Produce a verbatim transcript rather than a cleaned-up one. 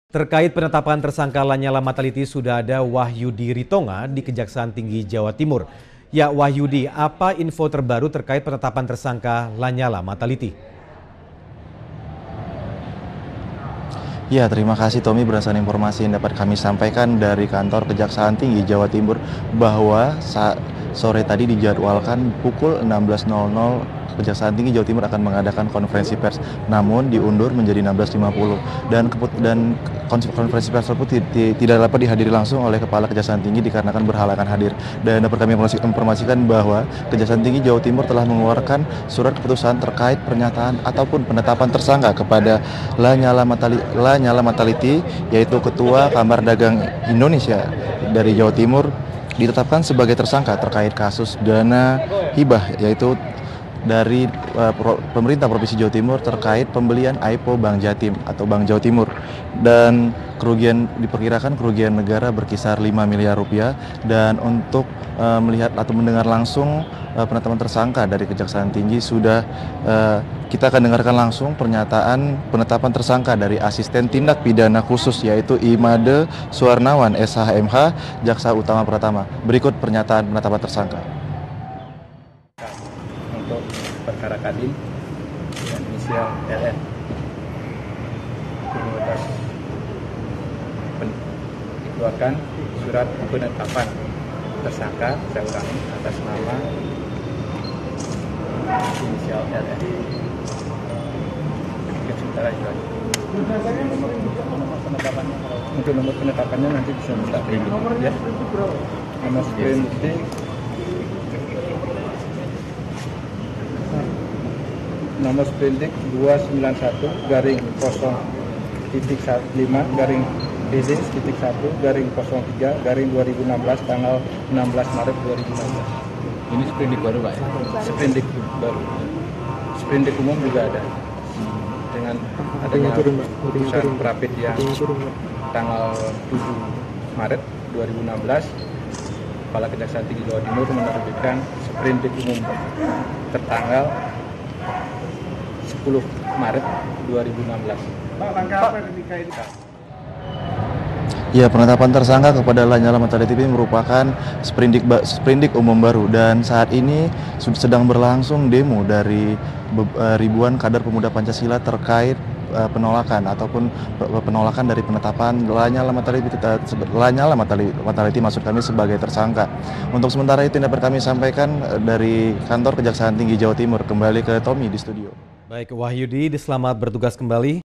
Terkait penetapan tersangka Lanyala Mataliti sudah ada Wahyudi Ritonga di Kejaksaan Tinggi Jawa Timur. Ya Wahyudi, apa info terbaru terkait penetapan tersangka Lanyala Mataliti? Ya, terima kasih Tommy. Berdasarkan informasi yang dapat kami sampaikan dari kantor Kejaksaan Tinggi Jawa Timur bahwa saat sore tadi dijadwalkan pukul enam belas nol nol Kejaksaan Tinggi Jawa Timur akan mengadakan konferensi pers, namun diundur menjadi enam belas lima puluh dan dan konferensi pers tersebut tidak dapat dihadiri langsung oleh Kepala Kejaksaan Tinggi dikarenakan berhalangan hadir. Dan dapat kami informasikan bahwa Kejaksaan Tinggi Jawa Timur telah mengeluarkan surat keputusan terkait pernyataan ataupun penetapan tersangka kepada Lanyala Mataliti, Lanyala Mataliti yaitu Ketua Kamar Dagang Indonesia dari Jawa Timur, ditetapkan sebagai tersangka terkait kasus dana hibah yaitu dari uh, pro, pemerintah Provinsi Jawa Timur terkait pembelian A I P O Bank Jatim atau Bank Jawa Timur, dan kerugian diperkirakan kerugian negara berkisar lima miliar rupiah. Dan untuk uh, melihat atau mendengar langsung uh, penetapan tersangka dari Kejaksaan Tinggi sudah uh, kita akan dengarkan langsung pernyataan penetapan tersangka dari Asisten Tindak Pidana Khusus yaitu Imade Suwarnawan S H M H, Jaksa Utama Pratama. Berikut pernyataan penetapan tersangka. Untuk perkara Kadin dengan inisial L N atas dikeluarkan surat penetapan tersangka, saya ulangi, atas nama inisial L N. Mungkin sementara itu aja. Untuk nomor penetapannya nanti bisa minta prindik ya. Nomor prindik nomor sprindik dua sembilan satu garing nol titik lima garing D D titik satu garing nol tiga garing dua ribu enam belas tanggal enam belas Maret dua ribu enam belas. Ini sprindik baru Pak ya? Sprindik baru. Sprindik umum juga ada. Dengan adanya putusan Prapit yang tanggal tujuh Maret dua ribu enam belas, Kepala Kejaksaan Tinggi Jawa Timur menerbitkan sprindik umum tertanggal sepuluh Maret dua ribu enam belas. Pak, langkah apa yang dikaitkan? Ya, penetapan tersangka kepada Lanyala Mataliti merupakan sprindik sprindik umum baru, dan saat ini sedang berlangsung demo dari ribuan kader pemuda Pancasila terkait penolakan ataupun penolakan dari penetapan Lanyala Mataliti, Lanyala Mataliti, Mataliti maksud kami sebagai tersangka. Untuk sementara itu dapat kami sampaikan dari kantor Kejaksaan Tinggi Jawa Timur. Kembali ke Tommy di studio. Baik Wahyudi, selamat bertugas kembali.